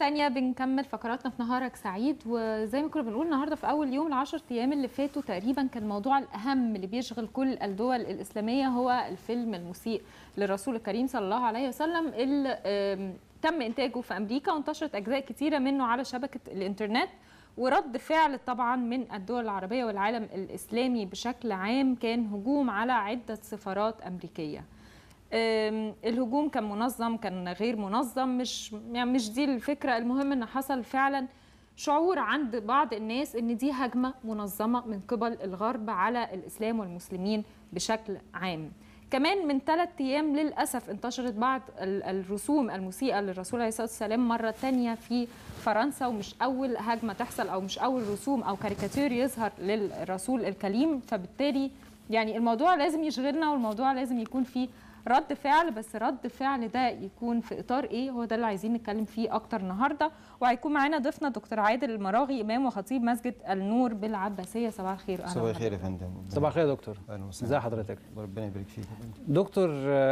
تانية بنكمل فقراتنا في نهارك سعيد، وزي ما كنا بنقول النهارده في اول يوم ال10 ايام اللي فاتوا تقريبا كان الموضوع الاهم اللي بيشغل كل الدول الاسلاميه هو الفيلم المسيء للرسول الكريم صلى الله عليه وسلم اللي تم انتاجه في امريكا وانتشرت اجزاء كتيره منه على شبكه الانترنت، ورد فعل طبعا من الدول العربيه والعالم الاسلامي بشكل عام كان هجوم على عده سفارات امريكيه. الهجوم كان منظم كان غير منظم، مش دي الفكرة. المهم ان حصل فعلا شعور عند بعض الناس ان دي هجمة منظمة من قبل الغرب على الاسلام والمسلمين بشكل عام. كمان من 3 ايام للاسف انتشرت بعض الرسوم المسيئة للرسول عليه الصلاة والسلام مرة تانية في فرنسا، ومش اول هجمة تحصل او مش اول رسوم او كاريكاتير يظهر للرسول الكريم. فبالتالي يعني الموضوع لازم يشغلنا والموضوع لازم يكون فيه رد فعل، بس رد فعل ده يكون في اطار ايه؟ هو ده اللي عايزين نتكلم فيه اكتر النهارده. وهيكون معانا ضيفنا دكتور عادل المراغي، امام وخطيب مسجد النور بالعباسيه. صباح الخير. صباح الخير يا فندم. صباح الخير يا دكتور. اهلا وسهلا. ازي حضرتك؟ ربنا يبارك فيك دكتور.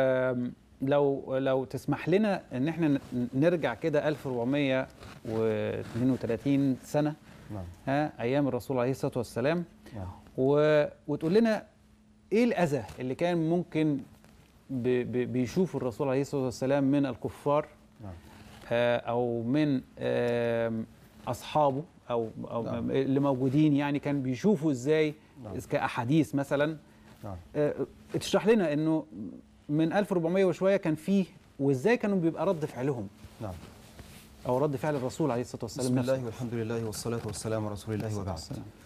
لو تسمح لنا ان احنا نرجع كده 1432 سنه. نعم. ايام الرسول عليه الصلاه والسلام. نعم. وتقول لنا ايه الاذى اللي كان ممكن بيشوف الرسول عليه الصلاة والسلام من الكفار. نعم. أو من أصحابه أو نعم. اللي موجودين، يعني كان بيشوفوا إزاي. نعم. كأحاديث مثلا. نعم. تشرح لنا إنه من 1400 وشوية كان فيه، وإزاي كانوا بيبقى رد فعلهم. نعم. أو رد فعل الرسول عليه الصلاة والسلام. بسم الله والحمد لله والصلاة والسلام على رسول الله وبعد.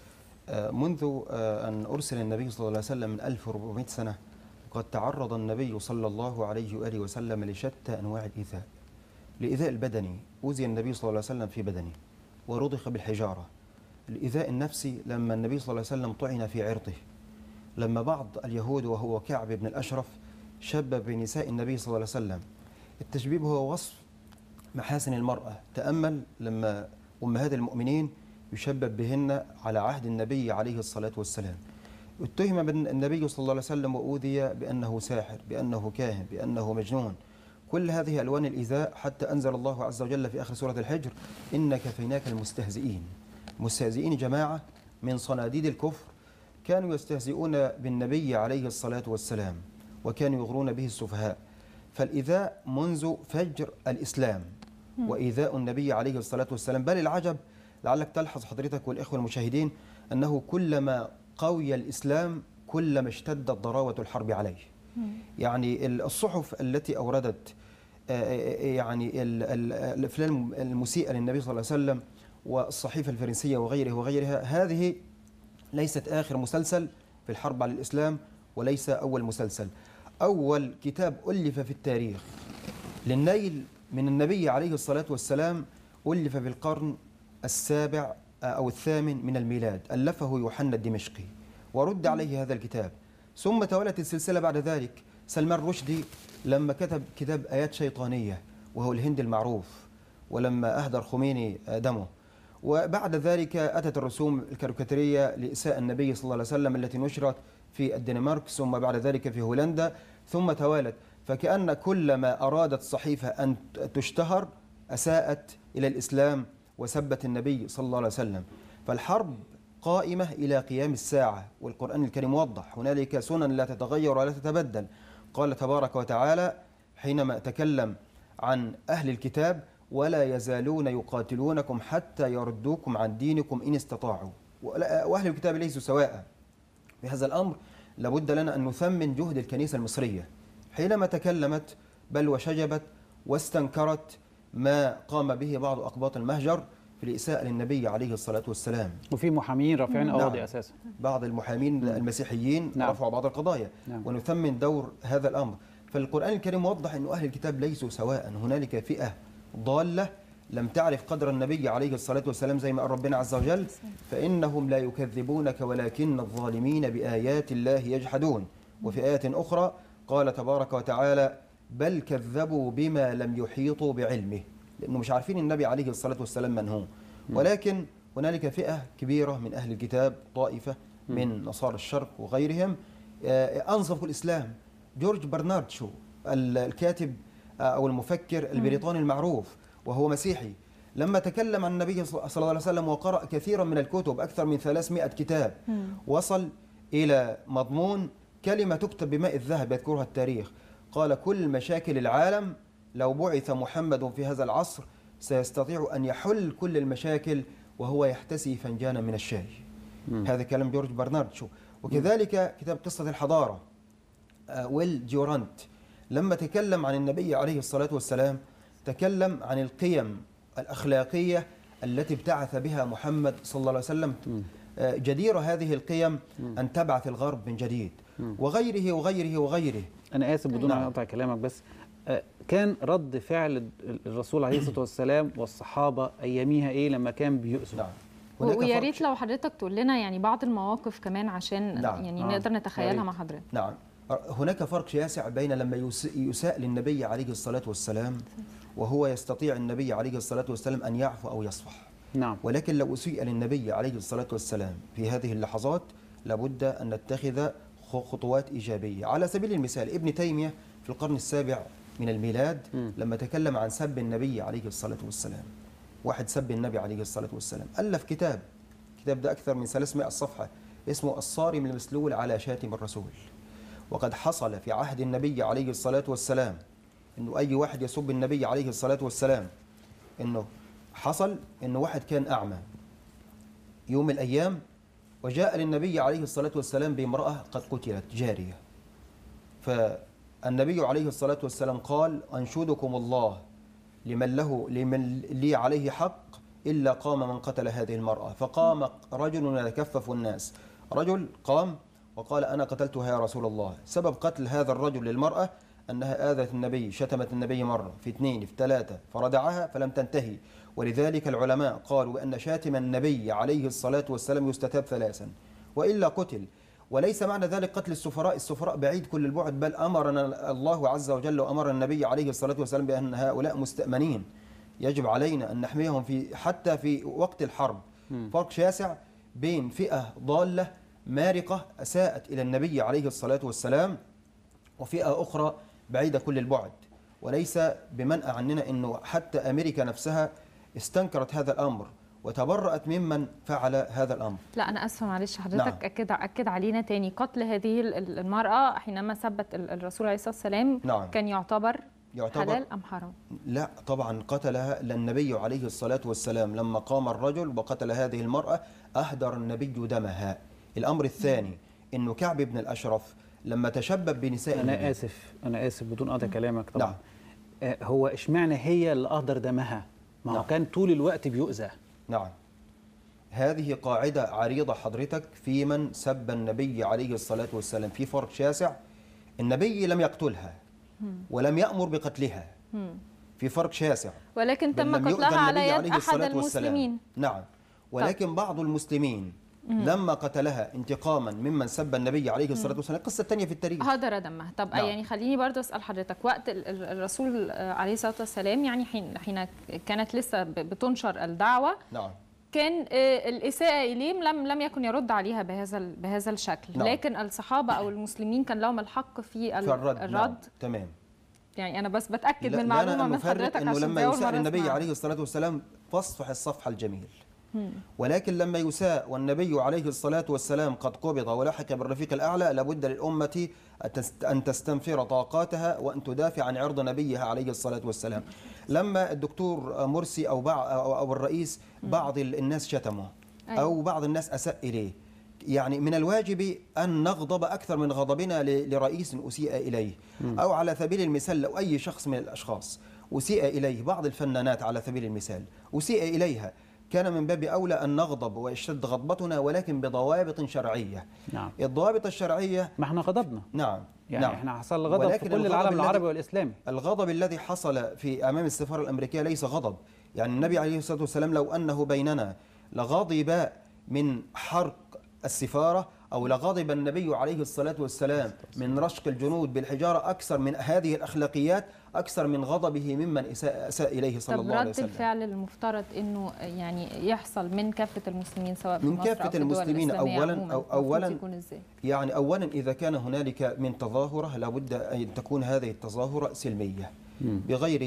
منذ أن أرسل النبي صلى الله عليه وسلم من 1400 سنة قد تعرض النبي صلى الله عليه وآله وسلم لشتى أنواع الإيذاء. الإيذاء البدني، أوذي النبي صلى الله عليه وسلم في بدنه ورضخ بالحجارة. الإيذاء النفسي لما النبي صلى الله عليه وسلم طعن في عرضه، لما بعض اليهود وهو كعب بن الأشرف شبب بنساء النبي صلى الله عليه وسلم. التشبيب هو وصف محاسن المرأة. تأمل لما أمهات المؤمنين يشبب بهن على عهد النبي عليه الصلاة والسلام. اتهم النبي صلى الله عليه وسلم وأوذي بأنه ساحر، بأنه كاهن، بأنه مجنون. كل هذه ألوان الإيذاء، حتى أنزل الله عز وجل في آخر سورة الحجر: إن كفيناك المستهزئين. مستهزئين جماعة من صناديد الكفر كانوا يستهزئون بالنبي عليه الصلاة والسلام وكانوا يغرون به السفهاء. فالإيذاء منذ فجر الإسلام وإيذاء النبي عليه الصلاة والسلام. بل العجب لعلك تلحظ حضرتك والإخوة المشاهدين أنه كلما قوي الإسلام كلما اشتدت ضراوة الحرب عليه. يعني الصحف التي أوردت يعني الأفلام المسيئة للنبي صلى الله عليه وسلم والصحيفة الفرنسية وغيرها، هذه ليست آخر مسلسل في الحرب على الإسلام وليس أول مسلسل. أول كتاب ألف في التاريخ للنيل من النبي عليه الصلاة والسلام ألف في القرن السابع أو الثامن من الميلاد، ألفه يوحنا الدمشقي ورد عليه هذا الكتاب. ثم توالت السلسلة بعد ذلك. سلمان رشدي لما كتب كتاب آيات شيطانية وهو الهند المعروف، ولما أهدر خميني دمه. وبعد ذلك أتت الرسوم الكاريكاتيرية لإساءة النبي صلى الله عليه وسلم التي نشرت في الدنمارك، ثم بعد ذلك في هولندا، ثم توالت. فكأن كلما أرادت صحيفة أن تشتهر أساءت إلى الإسلام وسبت النبي صلى الله عليه وسلم. فالحرب قائمة إلى قيام الساعة، والقرآن الكريم وضح هنالك سنن لا تتغير ولا تتبدل. قال تبارك وتعالى حينما تكلم عن أهل الكتاب: ولا يزالون يقاتلونكم حتى يردوكم عن دينكم إن استطاعوا. وأهل الكتاب ليسوا سواء. في هذا الأمر لابد لنا أن نثمن جهد الكنيسة المصرية حينما تكلمت بل وشجبت واستنكرت ما قام به بعض أقباط المهجر في الإساءة للنبي عليه الصلاة والسلام. وفي محامين رافعين قواضي. نعم. أساسا بعض المحامين المسيحيين. نعم. رفعوا بعض القضايا. نعم. ونثمن دور هذا الأمر. فالقرآن الكريم وضح أن أهل الكتاب ليسوا سواء، هنالك فئة ضالة لم تعرف قدر النبي عليه الصلاة والسلام زي ما قال ربنا عز وجل: فإنهم لا يكذبونك ولكن الظالمين بآيات الله يجحدون. وفي آية أخرى قال تبارك وتعالى: بل كذبوا بما لم يحيطوا بعلمه، لأنه مش عارفين النبي عليه الصلاة والسلام من هو. ولكن هنالك فئة كبيرة من أهل الكتاب، طائفة من نصارى الشرق وغيرهم أنصفوا الإسلام. جورج برنارد شو الكاتب أو المفكر البريطاني المعروف وهو مسيحي لما تكلم عن النبي صلى الله عليه وسلم وقرأ كثيرا من الكتب، أكثر من 300 كتاب، وصل إلى مضمون كلمة تكتب بماء الذهب يذكرها التاريخ. قال: كل مشاكل العالم لو بعث محمد في هذا العصر سيستطيع أن يحل كل المشاكل وهو يحتسي فنجانا من الشاي. هذا كلام جورج برنارد شو. وكذلك كتاب قصة الحضارة ويل ديورانت لما تكلم عن النبي عليه الصلاة والسلام تكلم عن القيم الأخلاقية التي ابتعث بها محمد صلى الله عليه وسلم، جديرة هذه القيم أن تبعث الغرب من جديد، وغيره وغيره وغيره. أنا آسف بدون أن أقطع كلامك، بس كان رد فعل الرسول عليه الصلاة والسلام والصحابة أياميها إيه لما كان بيؤسوا؟ ويا ريت لو حضرتك تقول لنا يعني بعض المواقف كمان عشان يعني نقدر نتخيلها مع حضرتك. نعم، هناك فرق شاسع بين لما يساء للنبي عليه الصلاة والسلام وهو يستطيع النبي عليه الصلاة والسلام أن يعفو أو يصفح. نعم. ولكن لو أسيء للنبي عليه الصلاة والسلام في هذه اللحظات لابد أن نتخذ خطوات إيجابية. على سبيل المثال ابن تيمية في القرن السابع من الميلاد لما تكلم عن سب النبي عليه الصلاة والسلام، واحد سب النبي عليه الصلاة والسلام، ألف كتاب ده أكثر من 300 صفحة اسمه الصارم المسلول على شاتم الرسول. وقد حصل في عهد النبي عليه الصلاة والسلام أنه أي واحد يسب النبي عليه الصلاة والسلام، أنه حصل أنه واحد كان أعمى يوم من الأيام وجاء للنبي عليه الصلاة والسلام بامرأة قد قتلت جارية، فالنبي عليه الصلاة والسلام قال: أنشدكم الله لمن لي عليه حق إلا قام من قتل هذه المرأة. فقام رجل يتكفف الناس، رجل قام وقال: أنا قتلتها يا رسول الله. سبب قتل هذا الرجل للمرأة أنها آذت النبي، شتمت النبي مرة في 2 في 3 فردعها فلم تنتهي. ولذلك العلماء قالوا بأن شاتم النبي عليه الصلاة والسلام يستتاب 3 وإلا قتل. وليس معنى ذلك قتل السفراء بعيد كل البعد، بل أمرنا الله عز وجل وأمر النبي عليه الصلاة والسلام بأن هؤلاء مستأمنين يجب علينا أن نحميهم حتى في وقت الحرب. فرق شاسع بين فئة ضالة مارقة أساءت إلى النبي عليه الصلاة والسلام وفئة أخرى بعيدة كل البعد. وليس بمنأى عننا أنه حتى أمريكا نفسها استنكرت هذا الأمر وتبرأت ممن فعل هذا الأمر. لا أنا أسفة معلش حضرتك. نعم. أكد علينا تاني، قتل هذه المرأة حينما سبت الرسول عليه الصلاة والسلام نعم. كان يعتبر حلال أم حرام؟ لا طبعا قتلها النبي عليه الصلاة والسلام. لما قام الرجل وقتل هذه المرأة أهدر النبي دمها. الأمر الثاني أنه كعب بن الأشرف لما تشبب بنساء أنا آسف بدون قطع كلامك طبعا. نعم. هو إشمعنى هي اللي أهدر دمها؟ ما هو نعم. كان طول الوقت بيؤذى. نعم، هذه قاعدة عريضة حضرتك في من سب النبي عليه الصلاة والسلام. في فرق شاسع، النبي لم يقتلها ولم يأمر بقتلها، في فرق شاسع، ولكن تم قتلها على يد أحد المسلمين. نعم، ولكن بعض المسلمين لما قتلها انتقاما ممن سب النبي عليه الصلاة والسلام، قصة تانية في التاريخ، هدر دمها. طب نعم. يعني خليني برضه أسأل حضرتك، وقت الرسول عليه الصلاة والسلام يعني حين كانت لسه بتنشر الدعوة نعم. كان الإساءة إليه لم يكن يرد عليها بهذا الشكل نعم. لكن الصحابة أو المسلمين كان لهم الحق في الرد نعم. تمام. يعني أنا بس بتأكد من معلومة من حضرتك إنه لما يسأل النبي عليه الصلاة والسلام فاصفح الصفح الجميل، ولكن لما يساء والنبي عليه الصلاة والسلام قد قبض ولحق بالرفيق الأعلى لابد للأمة أن تستنفر طاقاتها وأن تدافع عن عرض نبيها عليه الصلاة والسلام. لما الدكتور مرسي أو الرئيس بعض الناس شتمه أو بعض الناس أساء إليه، يعني من الواجب أن نغضب أكثر من غضبنا لرئيس أسيء إليه. أو على سبيل المثال لو أي شخص من الأشخاص أسيء إليه، بعض الفنانات على سبيل المثال أسيء إليها، كان من باب أولى أن نغضب ويشتد غضبتنا ولكن بضوابط شرعية. نعم. الضوابط الشرعية ما احنا غضبنا. نعم. يعني نعم. احنا حصل غضب في كل العالم العربي والإسلامي. الغضب الذي حصل في أمام السفارة الأمريكية ليس غضب. يعني النبي عليه الصلاة والسلام لو أنه بيننا لغضب من حرق السفارة أو لغضب النبي عليه الصلاة والسلام من رشق الجنود بالحجارة أكثر من هذه الأخلاقيات، أكثر من غضبه ممن أساء إليه صلى الله عليه وسلم. طب رد الفعل المفترض أنه يعني يحصل من كافة المسلمين سواء في من مصر كافة أو في المسلمين أولا يكون إزاي؟ يعني أولا إذا كان هنالك من تظاهرة لابد أن تكون هذه التظاهرة سلمية بغير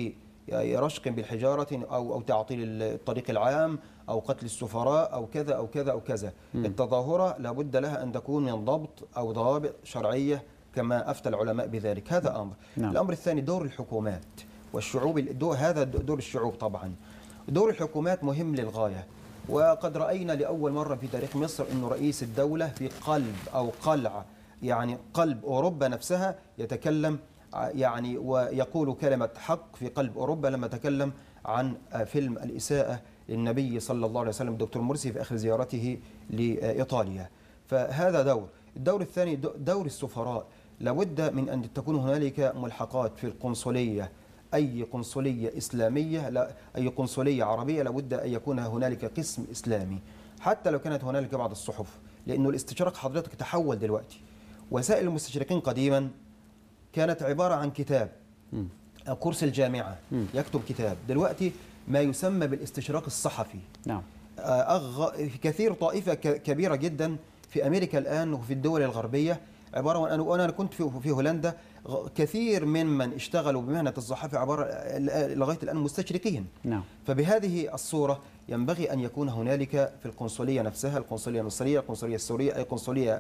رشق بالحجارة أو تعطيل الطريق العام أو قتل السفراء أو كذا أو كذا أو كذا. التظاهرة لابد لها أن تكون من ضبط أو ضوابط شرعية كما أفتى العلماء بذلك. هذا أمر. الأمر الثاني دور الحكومات والشعوب. هذا دور الشعوب طبعا. دور الحكومات مهم للغاية، وقد رأينا لأول مرة في تاريخ مصر أن رئيس الدولة في قلب أو قلعة يعني قلب أوروبا نفسها يتكلم يعني ويقول كلمة حق في قلب أوروبا لما تكلم عن فيلم الإساءة للنبي صلى الله عليه وسلم الدكتور مرسي في آخر زيارته لإيطاليا. فهذا دور. الدور الثاني دور السفراء. لابد من أن تكون هنالك ملحقات في القنصلية. أي قنصلية إسلامية، لا أي قنصلية عربية لابد أن يكون هنالك قسم إسلامي، حتى لو كانت هنالك بعض الصحف، لأنه الاستشراق حضرتك تحول دلوقتي. وسائل المستشرقين قديما كانت عبارة عن كتاب أو كورس الجامعة يكتب كتاب. دلوقتي ما يسمى بالاستشراق الصحفي. نعم. في كثير طائفة كبيرة جدا في أمريكا الآن وفي الدول الغربية عبارة عن أنا كنت في هولندا، كثير ممن اشتغلوا بمهنة الصحافة عبارة لغاية الآن مستشرقين. نعم. فبهذه الصورة ينبغي أن يكون هنالك في القنصلية نفسها، القنصلية المصرية، القنصلية السورية، أي قنصلية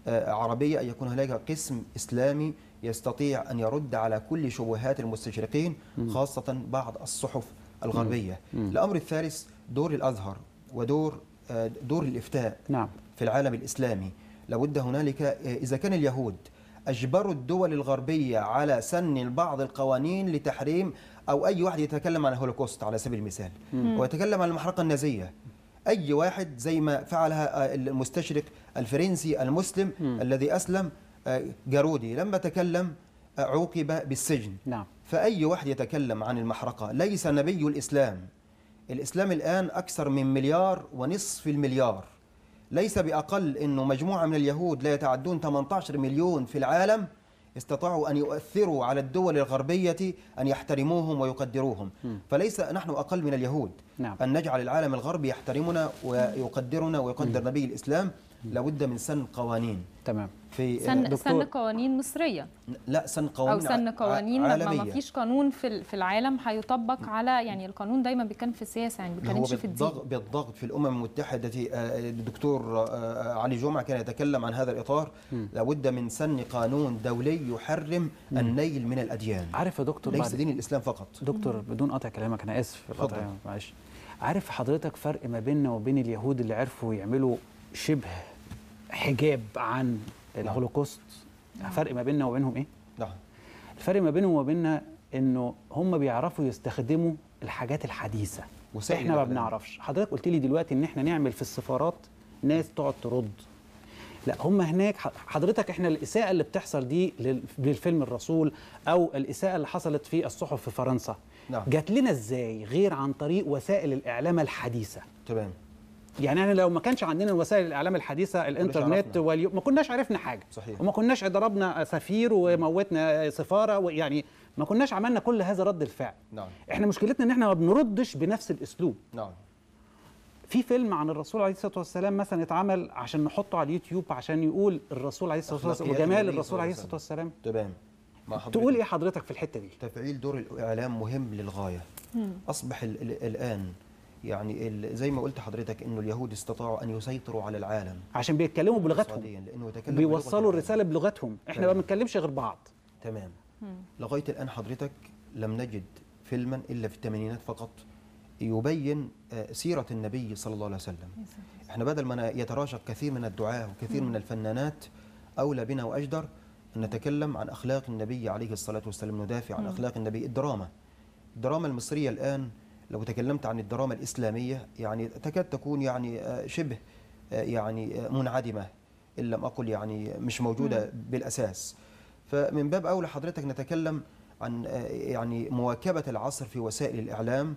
عربية، أن يكون هنالك قسم إسلامي يستطيع أن يرد على كل شبهات المستشرقين، خاصة بعض الصحف الغربية. الأمر الثالث دور الأزهر ودور الإفتاء. نعم. في العالم الإسلامي. لابد هنالك إذا كان اليهود أجبروا الدول الغربية على سن بعض القوانين لتحريم أو أي واحد يتكلم عن الهولوكوست على سبيل المثال ويتكلم عن المحرقة النازية، أي واحد زي ما فعلها المستشرق الفرنسي المسلم الذي أسلم جارودي لما تكلم عوقب بالسجن. نعم. فأي واحد يتكلم عن المحرقة ليس نبي الإسلام. الإسلام الآن أكثر من 1.5 مليار. ليس بأقل أنه مجموعة من اليهود لا يتعدون 18 مليون في العالم استطاعوا أن يؤثروا على الدول الغربية أن يحترموهم ويقدروهم. فليس نحن أقل من اليهود. نعم. أن نجعل العالم الغربي يحترمنا ويقدرنا ويقدر نبي الإسلام. لابد من سن قوانين. تمام. في سن قوانين مصرية. لا، سن قوانين أو سن قوانين عالمية. ما فيش قانون في العالم هيطبق على، يعني القانون دايما بيتكلم في السياسة، يعني بيتكلمش في الدين. بالضغط في الأمم المتحدة. الدكتور علي جمعة كان يتكلم عن هذا الإطار. لابد من سن قانون دولي يحرم النيل من الأديان. عارف يا دكتور، ليس دين الإسلام فقط. دكتور بدون قطع كلامك، أنا آسف معلش. عارف حضرتك فرق ما بيننا وبين اليهود اللي عرفوا يعملوا شبه حجاب عن الهولوكوست؟ فرق ما بيننا وبينهم ايه؟ نعم. الفرق ما بينهم وبيننا انه هم بيعرفوا يستخدموا الحاجات الحديثه، احنا ما بنعرفش. حضرتك قلت لي دلوقتي ان احنا نعمل في السفارات ناس تقعد ترد. لا، هم هناك حضرتك احنا الاساءه اللي بتحصل دي للفيلم الرسول او الاساءه اللي حصلت في الصحف في فرنسا، نعم، جات لنا ازاي غير عن طريق وسائل الاعلام الحديثه؟ تمام. يعني أنا لو ما كانش عندنا وسائل الإعلام الحديثة، الإنترنت ما كناش عرفنا حاجة. صحيح. وما كناش ضربنا سفير وموتنا سفارة، ويعني ما كناش عملنا كل هذا رد الفعل. نعم. إحنا مشكلتنا إن إحنا ما بنردش بنفس الأسلوب. نعم. في فيلم عن الرسول عليه الصلاة والسلام مثلا اتعمل عشان نحطه على اليوتيوب عشان يقول الرسول عليه الصلاة والسلام وجمال الرسول عليه الصلاة والسلام. تمام. تقول إيه حضرتك في الحتة دي؟ تفعيل دور الإعلام مهم للغاية. أصبح الآن يعني زي ما قلت حضرتك انه اليهود استطاعوا ان يسيطروا على العالم عشان بيتكلموا بلغتهم، بيوصلوا الرساله بلغتهم. احنا ما بنتكلمش غير بعض. تمام. لغايه الان حضرتك لم نجد فيلما الا في الثمانينات فقط يبين سيره النبي صلى الله عليه وسلم. احنا بدل ما يتراشق كثير من الدعاة وكثير من الفنانات، اولى بنا واجدر ان نتكلم عن اخلاق النبي عليه الصلاه والسلام، ندافع عن اخلاق النبي. الدراما المصريه الان لو تكلمت عن الدراما الإسلامية يعني تكاد تكون يعني شبه يعني منعدمة، إن لم أقل يعني مش موجودة بالأساس. فمن باب أولى حضرتك نتكلم عن يعني مواكبة العصر في وسائل الإعلام،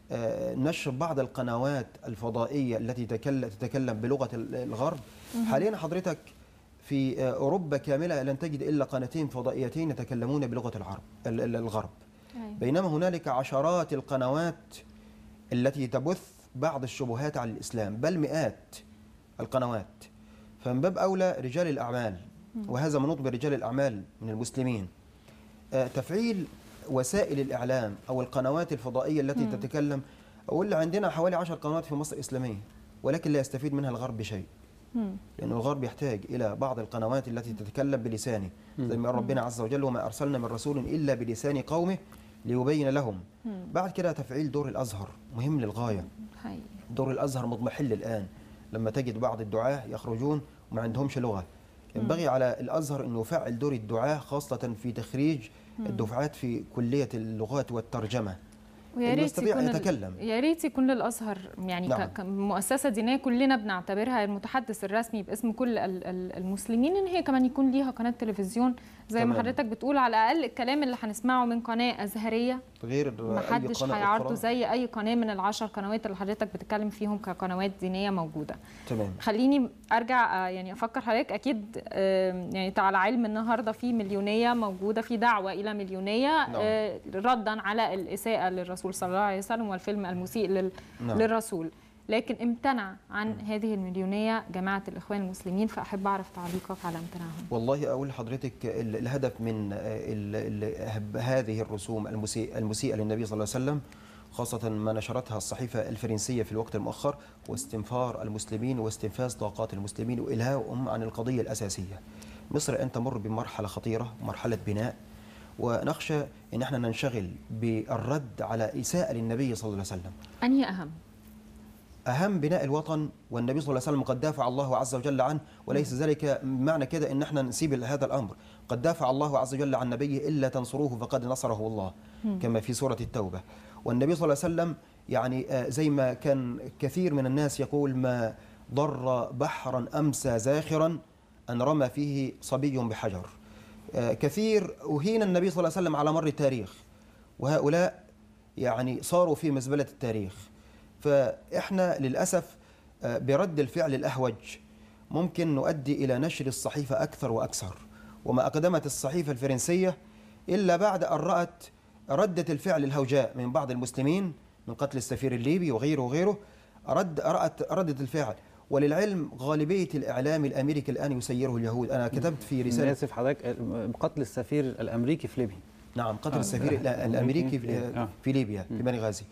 نشر بعض القنوات الفضائية التي تتكلم بلغة الغرب. حاليا حضرتك في أوروبا كاملة لن تجد إلا قناتين فضائيتين يتكلمون بلغة الغرب، بينما هنالك عشرات القنوات التي تبث بعض الشبهات على الإسلام، بل مئات القنوات. فمن باب أولى رجال الأعمال، وهذا منوط برجال الأعمال من المسلمين، تفعيل وسائل الإعلام أو القنوات الفضائية التي تتكلم، أقول عندنا حوالي 10 قنوات في مصر إسلامية، ولكن لا يستفيد منها الغرب بشيء. لأن الغرب يحتاج إلى بعض القنوات التي تتكلم بلسانه، زي ما قال ربنا عز وجل: وما أرسلنا من رسول إلا بلسان قومه ليبين لهم. بعد كده تفعيل دور الأزهر مهم للغاية. دور الأزهر مضمحل الآن، لما تجد بعض الدعاة يخرجون وما عندهمش لغة. ينبغي على الأزهر أنه يفعل دور الدعاة، خاصة في تخريج الدفعات في كلية اللغات والترجمة. ويا ريت يكون يتكلم. يا ريت يكون للازهر يعني نعم. كمؤسسه دينيه كلنا بنعتبرها المتحدث الرسمي باسم كل المسلمين، ان هي كمان يكون ليها قناه تلفزيون زي ما حضرتك بتقول. على الاقل الكلام اللي هنسمعه من قناه ازهريه غير ما حدش هيعرضه زي اي قناه من ال10 قنوات اللي حضرتك بتتكلم فيهم كقنوات دينيه موجوده. تمام. خليني ارجع يعني افكر حضرتك، اكيد يعني على علم النهارده في مليونيه موجوده، في دعوه الى مليونيه ردا على الاساءه للرسول صلى الله عليه وسلم والفيلم المسيء للرسول، لكن امتنع عن هذه المليونيه جماعه الاخوان المسلمين. فاحب اعرف تعليقك على امتناعهم. والله اقول لحضرتك الهدف من هذه الرسوم المسيئه للنبي صلى الله عليه وسلم، خاصه ما نشرتها الصحيفه الفرنسيه في الوقت المؤخر، واستنفار المسلمين واستنفاذ طاقات المسلمين والهاؤهم عن القضيه الاساسيه. مصر الان تمر بمرحله خطيره، مرحله بناء، ونخشى ان احنا ننشغل بالرد على اساءه للنبي صلى الله عليه وسلم. انهي أهم بناء الوطن، والنبي صلى الله عليه وسلم قد دافع الله عز وجل عنه، وليس ذلك معنى كده إن احنا نسيب هذا الأمر. قد دافع الله عز وجل عن نبيه: إلا تنصروه فقد نصره الله، كما في سورة التوبة. والنبي صلى الله عليه وسلم يعني زي ما كان كثير من الناس يقول: ما ضر بحرا أمسى زاخرا أن رمى فيه صبي بحجر. كثير أهين النبي صلى الله عليه وسلم على مر التاريخ، وهؤلاء يعني صاروا في مزبلة التاريخ. فإحنا للأسف برد الفعل الأهوج ممكن نؤدي إلى نشر الصحيفة أكثر وأكثر. وما أقدمت الصحيفة الفرنسية إلا بعد أن رأت ردة الفعل الهوجاء من بعض المسلمين من قتل السفير الليبي وغيره وغيره، رأت ردة الفعل. وللعلم غالبية الإعلام الأمريكي الآن يسيره اليهود. أنا كتبت في رسالة، آسف حضرتك، قتل السفير الأمريكي في ليبيا. نعم، قتل السفير الأمريكي في ليبيا في بني غازي.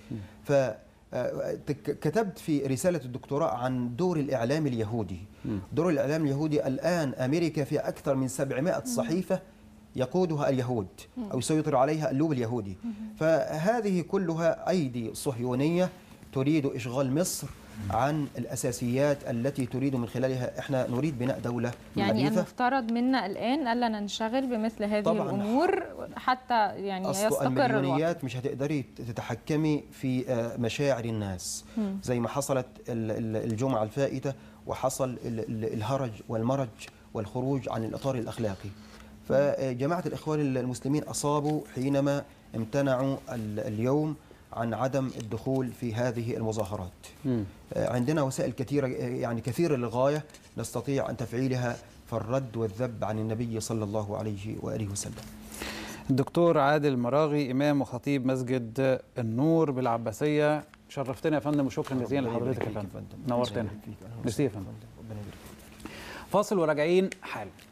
كتبت في رسالة الدكتوراه عن دور الإعلام اليهودي. دور الإعلام اليهودي الآن أمريكا فيها أكثر من 700 صحيفة يقودها اليهود أو يسيطر عليها اللوب اليهودي. فهذه كلها أيدي صهيونية تريد إشغال مصر عن الأساسيات التي تريد من خلالها. احنا نريد بناء دولة يعني المفترض منا الآن ألا ننشغل بمثل هذه الأمور حتى يعني يستقر المليونيات. مش هتقدري تتحكمي في مشاعر الناس زي ما حصلت الجمعة الفائتة، وحصل الهرج والمرج والخروج عن الإطار الأخلاقي. فجماعة الإخوان المسلمين أصابوا حينما امتنعوا اليوم عن عدم الدخول في هذه المظاهرات. عندنا وسائل كثيرة يعني كثيرة للغاية نستطيع أن تفعيلها في الرد والذب عن النبي صلى الله عليه وآله وسلم. الدكتور عادل مراغي، إمام وخطيب مسجد النور بالعباسية، شرفتنا يا فندم وشكرا جزيلا لحضرتك يا فندم. نورتنا. ميرسي يا فندم. فاصل وراجعين حالا.